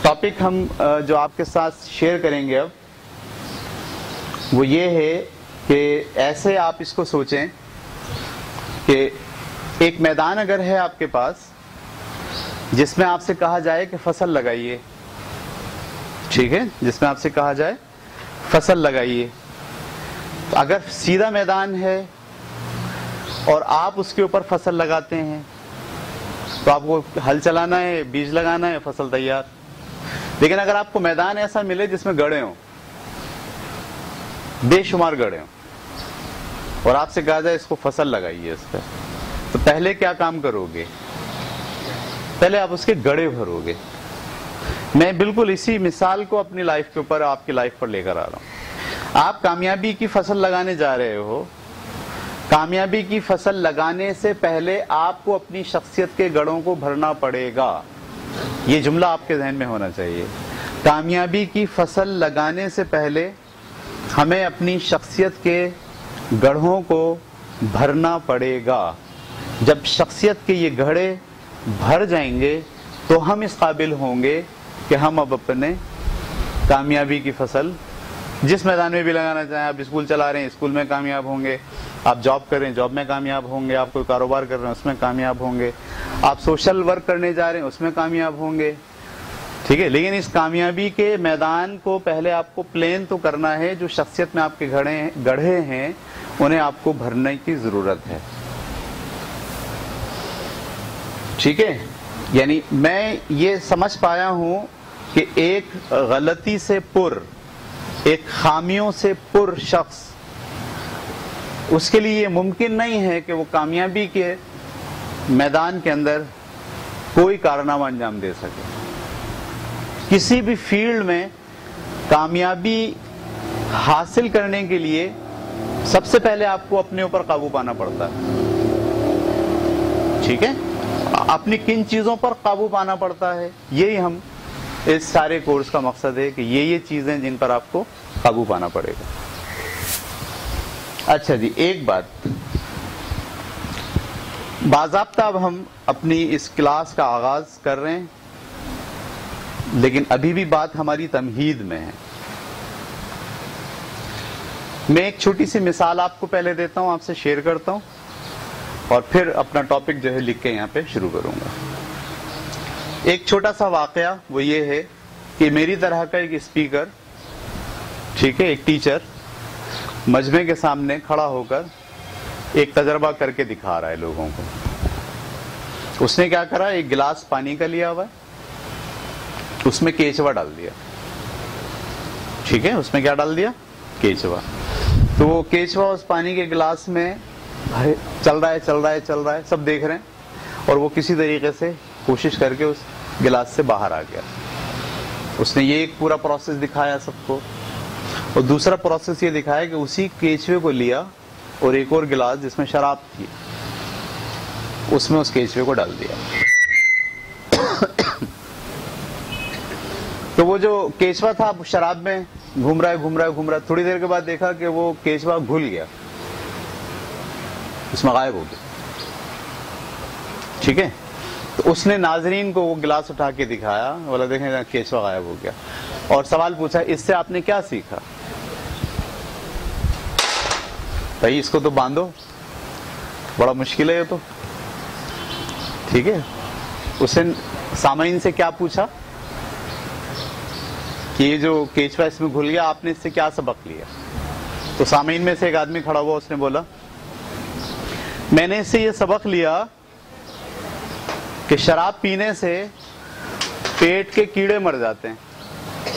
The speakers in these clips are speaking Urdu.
ٹاپک ہم جو آپ کے ساتھ شیئر کریں گے اب وہ یہ ہے کہ ایسے آپ اس کو سوچیں کہ ایک میدان اگر ہے آپ کے پاس جس میں آپ سے کہا جائے کہ فصل لگائیے، ٹھیک ہے، جس میں آپ سے کہا جائے فصل لگائیے، تو اگر سیدھا میدان ہے اور آپ اس کے اوپر فصل لگاتے ہیں تو آپ کو ہل چلانا ہے، بیج لگانا ہے، فصل تیار۔ لیکن اگر آپ کو میدان ایسا ملے جس میں گڑھے ہوں، بے شمار گڑھے ہوں، اور آپ سے کہا جائے اس کو فصل لگائیے اس پہ، تو پہلے کیا کام کرو گے؟ پہلے آپ اس کے گڑھے بھرو گے۔ میں بالکل اسی مثال کو اپنی لائف کے اوپر، آپ کی لائف پر لے کر آ رہا ہوں۔ آپ کامیابی کی فصل لگانے جا رہے ہو، کامیابی کی فصل لگانے سے پہلے آپ کو اپنی شخصیت کے گڑھوں کو بھرنا پڑے گا۔ یہ جملہ آپ کے ذہن میں ہونا چاہیے۔ کامیابی کی فصل لگانے سے پہلے ہمیں اپنی شخصیت کے گڑھوں کو بھرنا پڑے گا۔ جب شخصیت کے یہ گڑھے بھر جائیں گے تو ہم اس قابل ہوں گے کہ ہم اب اپنے کامیابی کی فصل جس میدان میں بھی لگانا چاہیں، آپ اسکول چلا رہے ہیں، اسکول میں کامیاب ہوں گے، آپ جاب کر رہے ہیں، جاب میں کامیاب ہوں گے، آپ کوئی کاروبار کر رہے ہیں اس میں کامیاب ہوں گے، آپ سوشل ورک کرنے جا رہے ہیں اس میں کامیاب ہوں گے، ٹھیک ہے۔ لیکن اس کامیابی کے میدان کو پہلے آپ کو پلین تو کرنا ہے۔ جو شخصیت میں آپ کے گڑھے ہیں انہیں آپ کو بھرنے کی ضرورت ہے، ٹھیک ہے۔ یعنی میں یہ سمجھ پایا ہوں کہ ایک غلطی سے پر، ایک خامیوں سے پر شخص، اس کے لیے یہ ممکن نہیں ہے کہ وہ کامیابی کے میدان کے اندر کوئی کارنامہ انجام دے سکے۔ کسی بھی فیلڈ میں کامیابی حاصل کرنے کے لیے سب سے پہلے آپ کو اپنے اوپر قابو پانا پڑتا ہے، ٹھیک ہے۔ اپنی کن چیزوں پر قابو پانا پڑتا ہے، یہی ہم اس سارے کورس کا مقصد ہے کہ یہ چیزیں جن پر آپ کو قابو پانا پڑے گا۔ اچھا جی، ایک بات باضابطہ اب ہم اپنی اس کلاس کا آغاز کر رہے ہیں، لیکن ابھی بھی بات ہماری تمہید میں ہے۔ میں ایک چھوٹی سی مثال آپ کو پہلے دیتا ہوں، آپ سے شیئر کرتا ہوں، اور پھر اپنا ٹاپک جو ہے لکھ کے یہاں پہ شروع کروں گا۔ ایک چھوٹا سا واقعہ وہ یہ ہے کہ میری طرح کا ایک اسپیکر، ٹھیک ہے، ایک ٹیچر مجمع کے سامنے کھڑا ہو کر ایک تجربہ کر کے دکھا رہا ہے لوگوں کو۔ اس نے کیا کرا، ایک گلاس پانی کا لیا ہوا ہے، اس میں کیچوا ڈال دیا، ٹھیک ہے، اس میں کیا ڈال دیا، کیچوا۔ تو وہ کیچوا اس پانی کے گلاس میں چل رہا ہے چل رہا ہے چل رہا ہے، سب دیکھ رہے ہیں، اور وہ کسی طریقے سے کوشش کر کے اس گلاس سے باہر آ گیا۔ اس نے یہ ایک پورا پروسیس دکھایا سب کو، اور دوسرا پروسیس یہ دکھایا کہ اسی کیچوے کو لیا اور ایک اور گلاس جس میں شراب تھی اس میں اس کیچوے کو ڈال دیا۔ تو وہ جو کیچوا تھا شراب میں گھوم رہا ہے گھوم رہا ہے گھوم رہا ہے، تھوڑی دیر کے بعد دیکھا کہ وہ کیچوا گھل گیا، اس میں غائب ہو گیا، ٹھیک ہے۔ تو اس نے ناظرین کو وہ گلاس اٹھا کے دکھایا، بولا دیکھیں کیچوا غائب ہو گیا، اور سوال پوچھا اس سے آپ نے کیا سیکھا؟ بھائی اس کو تو باندھو، بڑا مشکل ہے یہ تو، ٹھیک ہے۔ اس نے سامعین سے کیا پوچھا کہ یہ جو کیچوا اس میں گھل گیا آپ نے اس سے کیا سبق لیا؟ تو سامعین میں سے ایک آدمی کھڑا ہوا، اس نے بولا میں نے اس سے یہ سبق لیا کہ شراب پینے سے پیٹ کے کیڑے مر جاتے ہیں،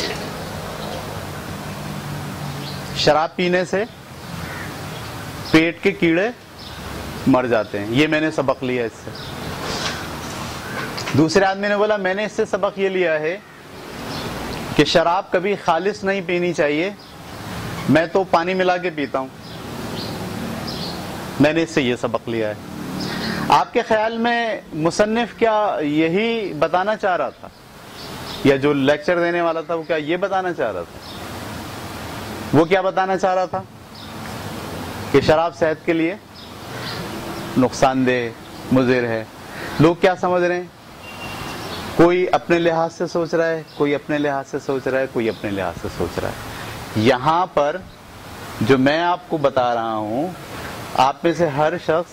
شراب پینے سے پیٹ کے کیڑے مر جاتے ہیں، یہ میں نے سبق لیا اس سے۔ دوسرے آدمی نے بولا میں نے اس سے سبق یہ لیا ہے کہ شراب کبھی خالص نہیں پینی چاہیے، میں تو پانی ملا کے پیتا ہوں، میں نے اس سے یہ سبق لیا ہے۔ آپ کے خیال میں مصنف کیا یہی بتانا چاہ رہا تھا، یا جو لیکچر دینے والا تھا وہ کیا یہ بتانا چاہ رہا تھا؟ وہ کیا بتانا چاہ رہا تھا کہ شراب صحت کے لیے نقصان دہ، مضر ہے۔ لوگ کیا سمجھ رہے ہیں کوئی اپنے لحاظ سے سوچ رہا ہے، کوئی اپنے لحاظ سے سوچ رہا ہے، کوئی اپنے لحاظ سے سوچ رہا ہے. یہاں پر جو میں آپ کو بتا رہا ہوں، آپ میں سے ہر شخص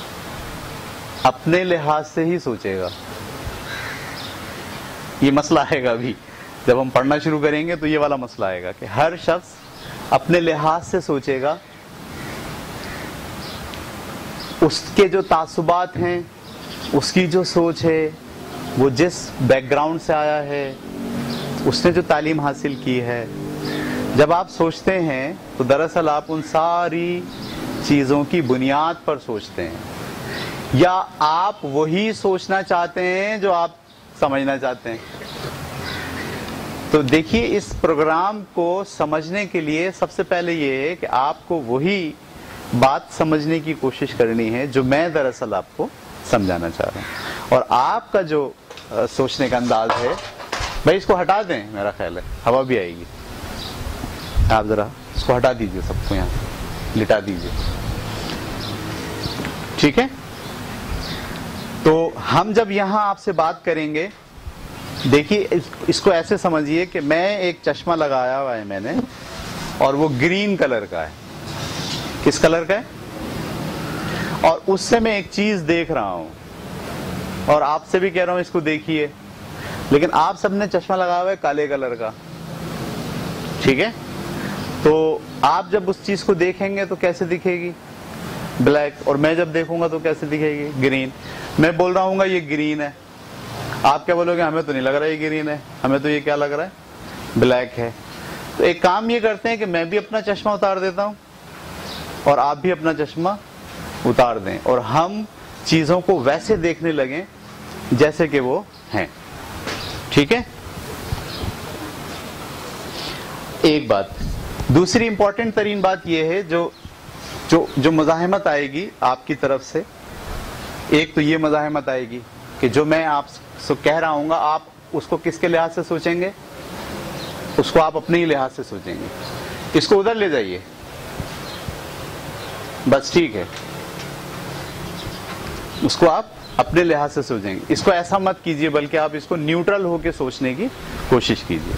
اپنے لحاظ سے ہی سوچے گا. یہ مسئلہ آئے گا ابھی جب ہم پڑھنا شروع کریں گے، تو یہ والا مسئلہ آئے گا کہ ہر شخص اپنے لحاظ سے سوچے گا. اس کے جو تعصبات ہیں، اس کی جو سوچ ہے، وہ جس بیک گراؤنڈ سے آیا ہے، اس نے جو تعلیم حاصل کی ہے، جب آپ سوچتے ہیں تو دراصل آپ ان ساری چیزوں کی بنیاد پر سوچتے ہیں، یا آپ وہی سوچنا چاہتے ہیں جو آپ سمجھنا چاہتے ہیں. تو دیکھیے، اس پروگرام کو سمجھنے کے لیے سب سے پہلے یہ ہے کہ آپ کو وہی بات سمجھنے کی کوشش کرنی ہے جو میں دراصل آپ کو سمجھانا چاہ رہا ہوں. اور آپ کا جو سوچنے کا انداز ہے، بھائی اس کو ہٹا دیں، میرا خیال ہے ہوا بھی آئے گی. آپ ذرا اس کو ہٹا دیجئے، سب کو یہاں لٹا دیجئے، ٹھیک ہے؟ تو ہم جب یہاں آپ سے بات کریں گے، دیکھیے اس کو ایسے سمجھیے کہ میں ایک چشمہ لگایا ہوا ہے میں نے، اور وہ گرین کلر کا ہے. کس کلر کا ہے؟ اور اس سے میں ایک چیز دیکھ رہا ہوں، اور آپ سے بھی کہہ رہا ہوں اس کو دیکھیے، لیکن آپ سب نے چشمہ لگایا ہوا ہے کالے کلر کا، ٹھیک ہے؟ تو آپ جب اس چیز کو دیکھیں گے تو کیسے دکھے گی؟ بلیک. اور میں جب دیکھوں گا تو کیسے دکھے گی؟ گرین. میں بول رہا ہوں گا یہ گرین ہے، آپ کیا بولو گے؟ ہمیں تو نہیں لگ رہا یہ گرین ہے، ہمیں تو یہ کیا لگ رہا ہے؟ بلیک ہے. تو ایک کام یہ کرتے ہیں کہ میں بھی اپنا چشمہ اتار دیتا ہوں، اور آپ بھی اپنا چشمہ اتار دیں، اور ہم چیزوں کو ویسے دیکھنے لگیں جیسے کہ وہ ہیں. ٹھیک ہے؟ ایک بات. دوسری امپورٹنٹ ترین بات یہ ہے جو مزاحمت آئے گی آپ کی طرف سے. ایک تو یہ مزاحمت آئے گی کہ جو میں آپ سے کہہ رہا ہوں گا، آپ اس کو کس کے لحاظ سے سوچیں گے؟ اس کو آپ اپنے ہی لحاظ سے سوچیں گے. اس کو ادھر لے جائیے، بس ٹھیک ہے. اس کو آپ اپنے لحاظ سے سوچیں گے. اس کو ایسا مت کیجئے، بلکہ آپ اس کو نیوٹرل ہو کے سوچنے کی کوشش کیجئے.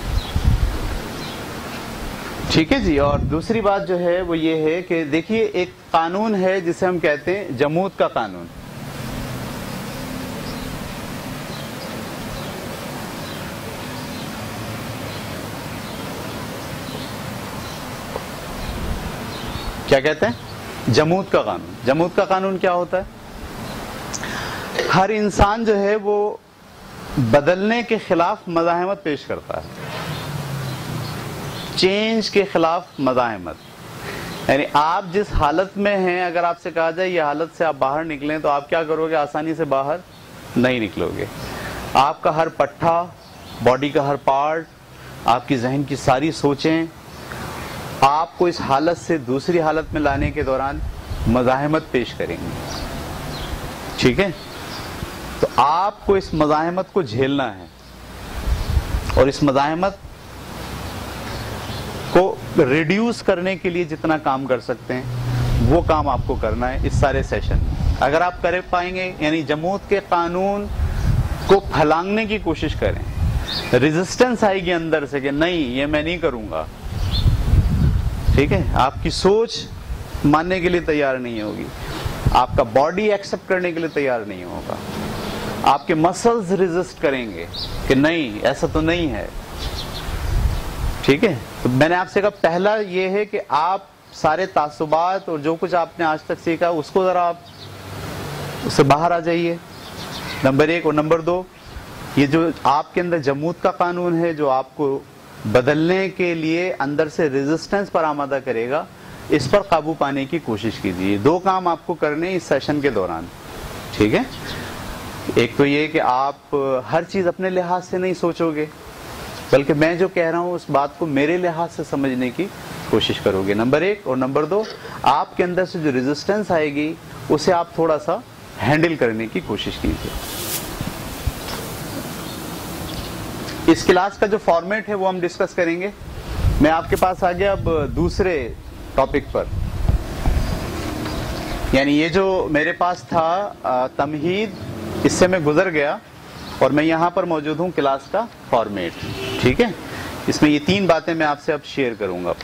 ٹھیک ہے جی. اور دوسری بات جو ہے وہ یہ ہے کہ دیکھیے، ایک قانون ہے جسے ہم کہتے ہیں جمود کا قانون. کیا کہتے ہیں؟ جمود کا قانون. جمود کا قانون کیا ہوتا ہے؟ ہر انسان جو ہے وہ بدلنے کے خلاف مزاحمت پیش کرتا ہے. چینج کے خلاف مزاحمت. یعنی آپ جس حالت میں ہیں، اگر آپ سے کہا جائے یہ حالت سے آپ باہر نکلیں، تو آپ کیا کرو گے؟ آسانی سے باہر نہیں نکلو گے. آپ کا ہر پٹھا، باڈی کا ہر پارٹ، آپ کی ذہن کی ساری سوچیں آپ کو اس حالت سے دوسری حالت میں لانے کے دوران مزاحمت پیش کریں گے. ٹھیک ہے؟ تو آپ کو اس مزاحمت کو جھیلنا ہے، اور اس مزاحمت کو ریڈیوس کرنے کے لیے جتنا کام کر سکتے ہیں وہ کام آپ کو کرنا ہے اس سارے سیشن میں. اگر آپ کر پائیں گے، یعنی جمود کے قانون کو پھلانگنے کی کوشش کریں. ریزسٹنس آئے گی اندر سے کہ نہیں، یہ میں نہیں کروں گا. ٹھیک ہے؟ آپ کی سوچ ماننے کے لیے تیار نہیں ہوگی، آپ کا باڈی ایکسپٹ کرنے کے لیے تیار نہیں ہوگا، آپ کے مسلز ریزسٹ کریں گے کہ نہیں، ایسا تو نہیں ہے. ٹھیک ہے؟ تو میں نے آپ سے کہا، پہلا یہ ہے کہ آپ سارے تعصبات اور جو کچھ آپ نے آج تک سیکھا اس کو ذرا آپ اس سے باہر آ جائیے، نمبر 1. اور نمبر 2، یہ جو آپ کے اندر جمود کا قانون ہے جو آپ کو بدلنے کے لیے اندر سے ریزسٹنس پر آمادہ کرے گا، اس پر قابو پانے کی کوشش کیجیے. 2 کام آپ کو کرنے اس سیشن کے دوران. ٹھیک ہے؟ ایک تو یہ کہ آپ ہر چیز اپنے لحاظ سے نہیں سوچو گے، بلکہ میں جو کہہ رہا ہوں اس بات کو میرے لحاظ سے سمجھنے کی کوشش کرو گے، نمبر 1. اور نمبر 2، آپ کے اندر سے جو ریزسٹنس آئے گی اسے آپ تھوڑا سا ہینڈل کرنے کی کوشش کیجیے. اس کلاس کا جو فارمیٹ ہے وہ ہم ڈسکس کریں گے. میں آپ کے پاس آ گیا اب دوسرے ٹاپک پر. یعنی یہ جو میرے پاس تھا تمہید، اس سے میں گزر گیا اور میں یہاں پر موجود ہوں کلاس کا فارمیٹ. ٹھیک ہے, اس میں یہ 3 باتیں میں آپ سے اب شیئر کروں گا.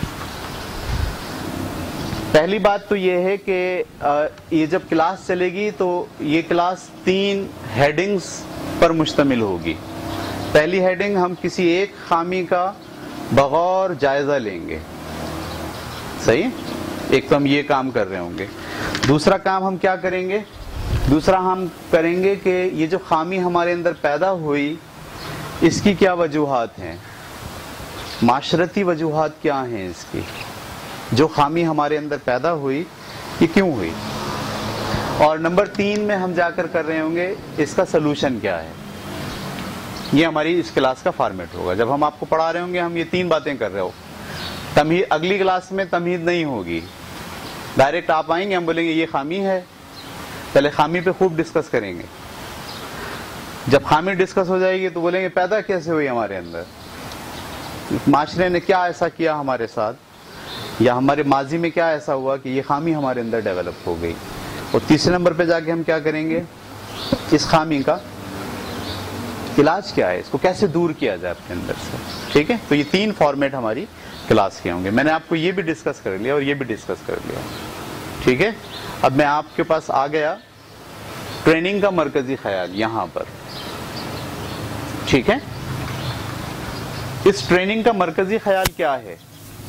پہلی بات تو یہ ہے کہ یہ جب کلاس چلے گی تو یہ کلاس 3 ہیڈنگز پر مشتمل ہوگی. پہلی ہیڈنگ, ہم کسی ایک خامی کا بغور جائزہ لیں گے. صحیح, ایک تو ہم یہ کام کر رہے ہوں گے. دوسرا کام ہم کیا کریں گے, دوسرا ہم کریں گے کہ یہ جو خامی ہمارے اندر پیدا ہوئی اس کی کیا وجوہات ہیں, معاشرتی وجوہات کیا ہیں اس کی, جو خامی ہمارے اندر پیدا ہوئی یہ کیوں ہوئی. اور نمبر 3 میں ہم جا کر رہے ہوں گے اس کا سلوشن کیا ہے. یہ ہماری اس کلاس کا فارمیٹ ہوگا. جب ہم آپ کو پڑھا رہے ہوں گے ہم یہ 3 باتیں کر رہے ہو. تمہید, اگلی کلاس میں تمہید نہیں ہوگی, ڈائریکٹ آپ آئیں گے, ہم بولیں گے یہ خامی ہے, پہلے خامی پہ خوب ڈسکس کریں گے. جب خامی ڈسکس ہو جائے گی تو بولیں گے پیدا کیسے ہوئی ہمارے اندر, معاشرے نے کیا ایسا کیا ہمارے ساتھ, یا ہمارے ماضی میں کیا ایسا ہوا کہ یہ خامی ہمارے اندر ڈیولپ ہو گئی. اور تیسرے نمبر پہ جا کے ہم کیا کریں گے, اس خامی کا علاج کیا ہے, اس کو کیسے دور کیا جائے اپنے اندر سے. ٹھیک ہے, تو یہ 3 فارمیٹ ہماری کلاس کے ہوں گے. میں نے آپ کو یہ بھی ڈسکس کر لیا اور یہ بھی ڈسکس کر لیا. ٹھیک ہے, اب میں آپ کے پاس آ گیا ٹریننگ کا مرکزی خیال یہاں پر. ٹھیک ہے, اس ٹریننگ کا مرکزی خیال کیا ہے.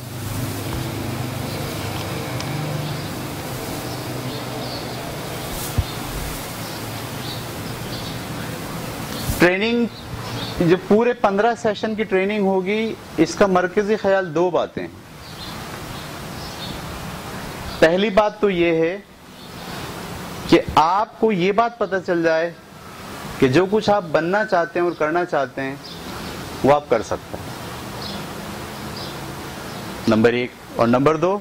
ٹریننگ جو پورے 15 سیشن کی ٹریننگ ہوگی, اس کا مرکزی خیال 2 باتیں ہیں. پہلی بات تو یہ ہے کہ آپ کو یہ بات پتہ چل جائے کہ جو کچھ آپ بننا چاہتے ہیں اور کرنا چاہتے ہیں وہ آپ کر سکتے ہیں. نمبر 1. اور نمبر 2,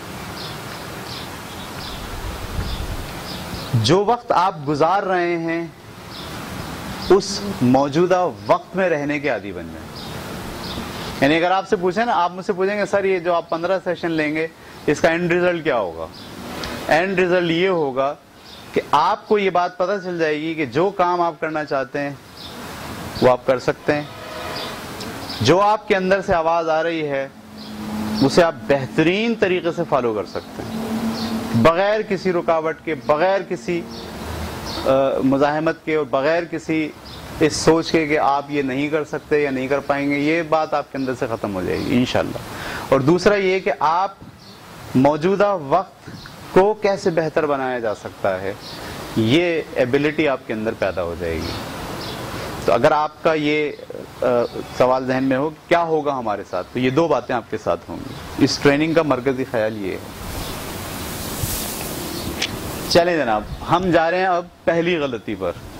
جو وقت آپ گزار رہے ہیں اس موجودہ وقت میں رہنے کے عادی بن جائیں. یعنی اگر آپ سے پوچھیں نا, آپ مجھ سے پوچھیں گے سر یہ جو آپ 15 سیشن لیں گے اس کا اینڈ ریزلٹ کیا ہوگا. اینڈ ریزلٹ یہ ہوگا کہ آپ کو یہ بات پتہ چل جائے گی کہ جو کام آپ کرنا چاہتے ہیں وہ آپ کر سکتے ہیں. جو آپ کے اندر سے آواز آ رہی ہے اسے آپ بہترین طریقے سے فالو کر سکتے ہیں, بغیر کسی رکاوٹ کے, بغیر کسی مزاحمت کے, اور بغیر کسی اس سوچ کے کہ آپ یہ نہیں کر سکتے یا نہیں کر پائیں گے. یہ بات آپ کے اندر سے ختم ہو جائے گی انشاءاللہ. اور دوسرا یہ کہ آپ موجودہ وقت کو کیسے بہتر بنایا جا سکتا ہے, یہ ایبلٹی آپ کے اندر پیدا ہو جائے گی. تو اگر آپ کا یہ سوال ذہن میں ہو کیا ہوگا ہمارے ساتھ, تو یہ 2 باتیں آپ کے ساتھ ہوں گی. اس ٹریننگ کا مرکزی خیال یہ ہے. چلیں جناب, ہم جا رہے ہیں اب پہلی غلطی پر.